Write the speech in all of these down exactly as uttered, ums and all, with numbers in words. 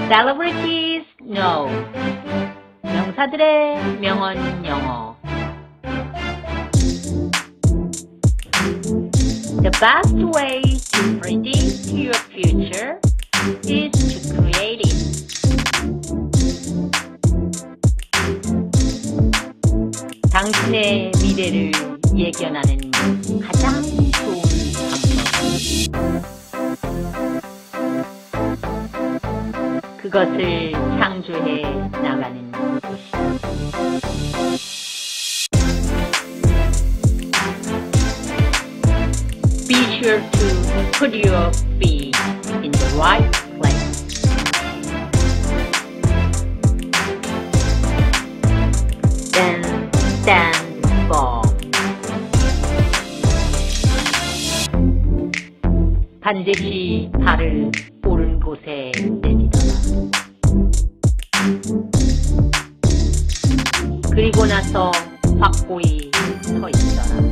Celebrities know. 명사들의 명언 영어. The best way to predict your future is to create it. 당신의 미래를 예견하는 가장 좋은 방법. 그것을 창조해 나가는 것이다. Be sure to put your feet in the right place. Then stand firm. 반드시 발을 옳은 곳에 내딛어라. 그리고 나서 확고히 서 있어라.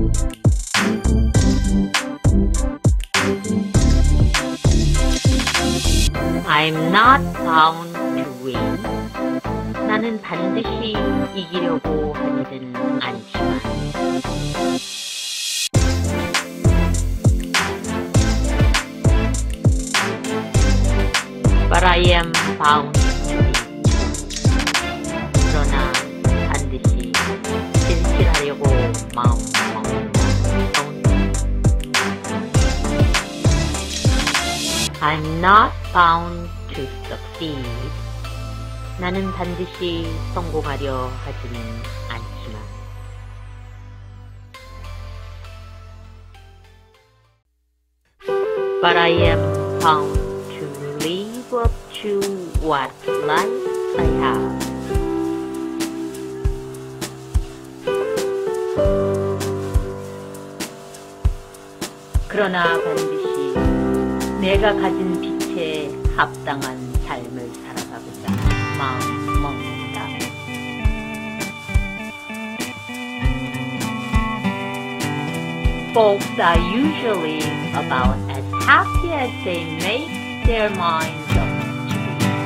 I'm not bound to win. 나는 반드시 이기려고 하지는 않지만 But I am bound to be. 그러나 반드시 진실하려고 마음먹는다. I'm not bound to succeed. 나는 반드시 성공하려 하지는 않지만 But I am bound to live up to what life I have. 그러나 반드시 내가 가진 빛에 합당한 삶을 살아가고자 마음 먹는다. Folks are usually about as happy as they make their minds up to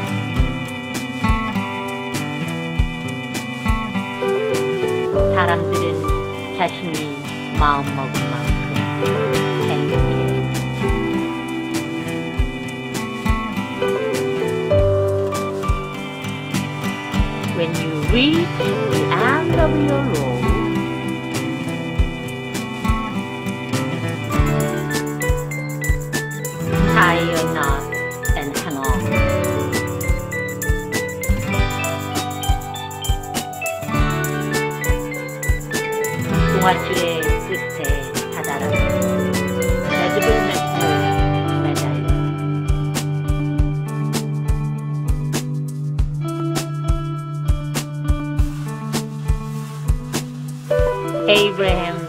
be. 사람들은 자신이 마음먹은 만큼 행복해. When you reach the end of your road, tie a knot and hang on. 동아줄의 끝에 다다라 매듭을 맺고 매달려. Abraham